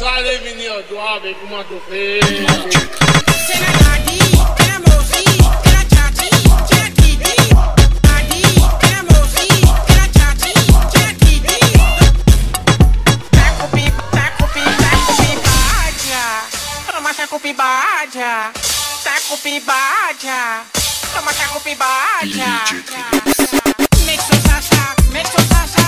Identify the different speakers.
Speaker 1: aller venir au doigt avec moi de faire.
Speaker 2: C'est la daddy, c'est la mosi, c'est la tati, c'est la titi. Daddy, c'est la mosi, c'est la tati, c'est la titi. Sakupi baja. Toma sakupi baja. Sakupi baja. Toma sakupi baja. Mexo sasa, mexo sasa.